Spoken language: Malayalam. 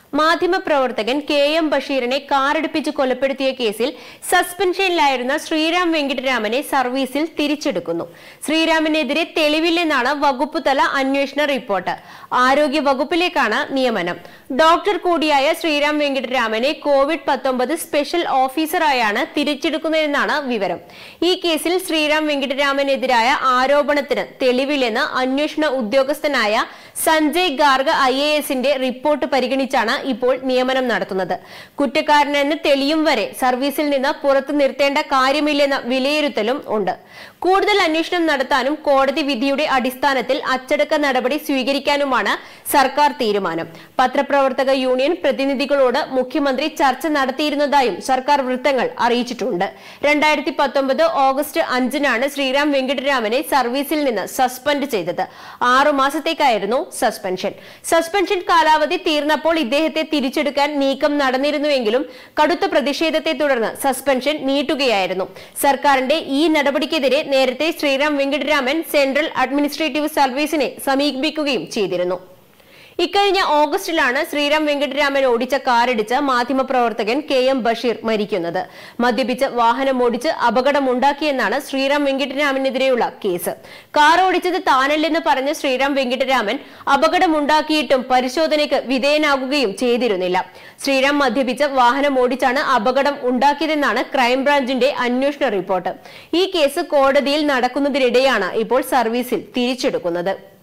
മാധ്യമപ്രവർത്തകൻ KM ബഷീറിനെ കാറിടിപ്പിച്ച് കൊലപ്പെടുത്തിയ കേസിൽ സസ്പെൻഷനിലായിരുന്ന ശ്രീറാം വെങ്കിട്ടരാമനെ സർവീസിൽ തിരിച്ചെടുക്കുന്നു. ശ്രീറാമിനെതിരെ തെളിവില്ലെന്നാണ് വകുപ്പുതല അന്വേഷണ റിപ്പോർട്ട്. ആരോഗ്യ വകുപ്പിലേക്കാണ് നിയമനം. ഡോക്ടർ കൂടിയായ ശ്രീറാം വെങ്കിട്ടരാമനെ COVID-19 സ്പെഷ്യൽ ഓഫീസറായാണ് തിരിച്ചെടുക്കുന്നതെന്നാണ് വിവരം. ഈ കേസിൽ ശ്രീറാം വെങ്കിട്ടരാമനെതിരായ ആരോപണത്തിന് തെളിവില്ലെന്ന് അന്വേഷണ ഉദ്യോഗസ്ഥനായ സഞ്ജയ് ഗാർഗ് IASന്റെ റിപ്പോർട്ട് പരിഗണിച്ചാണ് ഇപ്പോൾ നിയമനം നടത്തുന്നത്. കുറ്റക്കാരനെന്ന് തെളിയും വരെ സർവീസിൽ നിന്ന് പുറത്തു നിർത്തേണ്ട കാര്യമില്ലെന്ന വിലയിരുത്തലും ഉണ്ട്. കൂടുതൽ അന്വേഷണം നടത്താനും കോടതി വിധിയുടെ അടിസ്ഥാനത്തിൽ അച്ചടക്ക നടപടി സ്വീകരിക്കാനുമാണ് സർക്കാർ തീരുമാനം. പത്രപ്രവർത്തക യൂണിയൻ പ്രതിനിധികളോട് മുഖ്യമന്ത്രി ചർച്ച നടത്തിയിരുന്നതായും സർക്കാർ വൃത്തങ്ങൾ അറിയിച്ചിട്ടുണ്ട്. 2019 ഓഗസ്റ്റ് 5-നാണ് ശ്രീറാം വെങ്കിട്ടരാമനെ സർവീസിൽ നിന്ന് സസ്പെൻഡ് ചെയ്തത്. 6 മാസത്തേക്കായിരുന്നു സസ്പെൻഷൻ കാലാവധി തീർന്നപ്പോൾ ഇദ്ദേഹത്തെ തിരിച്ചെടുക്കാൻ നീക്കം നടന്നിരുന്നുവെങ്കിലും കടുത്ത പ്രതിഷേധത്തെ തുടർന്ന് സസ്പെൻഷൻ നീട്ടുകയായിരുന്നു. സർക്കാരിന്റെ ഈ നടപടിക്കെതിരെ നേരത്തെ ശ്രീറാം വെങ്കിട്ടരാമൻ സെൻട്രൽ അഡ്മിനിസ്ട്രേറ്റീവ് സർവീസിനെ സമീപിക്കുകയും ചെയ്തിരുന്നു. ഇക്കഴിഞ്ഞ ഓഗസ്റ്റിലാണ് ശ്രീറാം വെങ്കിട്ടരാമൻ ഓടിച്ച കാറിടിച്ച് മാധ്യമപ്രവർത്തകൻ KM ബഷീർ മരിക്കുന്നത്. മദ്യപിച്ച് വാഹനമോടിച്ച് അപകടമുണ്ടാക്കിയെന്നാണ് ശ്രീറാം വെങ്കിട്ടരാമനെതിരെയുള്ള കേസ്. കാർ ഓടിച്ചത് താനല്ലെന്ന് പറഞ്ഞ ശ്രീറാം വെങ്കിട്ടരാമൻ അപകടമുണ്ടാക്കിയിട്ടും പരിശോധനയ്ക്ക് വിധേയനാകുകയും ചെയ്തിരുന്നില്ല. ശ്രീറാം മദ്യപിച്ച് വാഹനമോടിച്ചാണ് അപകടം ഉണ്ടാക്കിയതെന്നാണ് ക്രൈംബ്രാഞ്ചിന്റെ അന്വേഷണ റിപ്പോർട്ട്. ഈ കേസ് കോടതിയിൽ നടക്കുന്നതിനിടെയാണ് ഇപ്പോൾ സർവീസിൽ തിരിച്ചെടുക്കുന്നത്.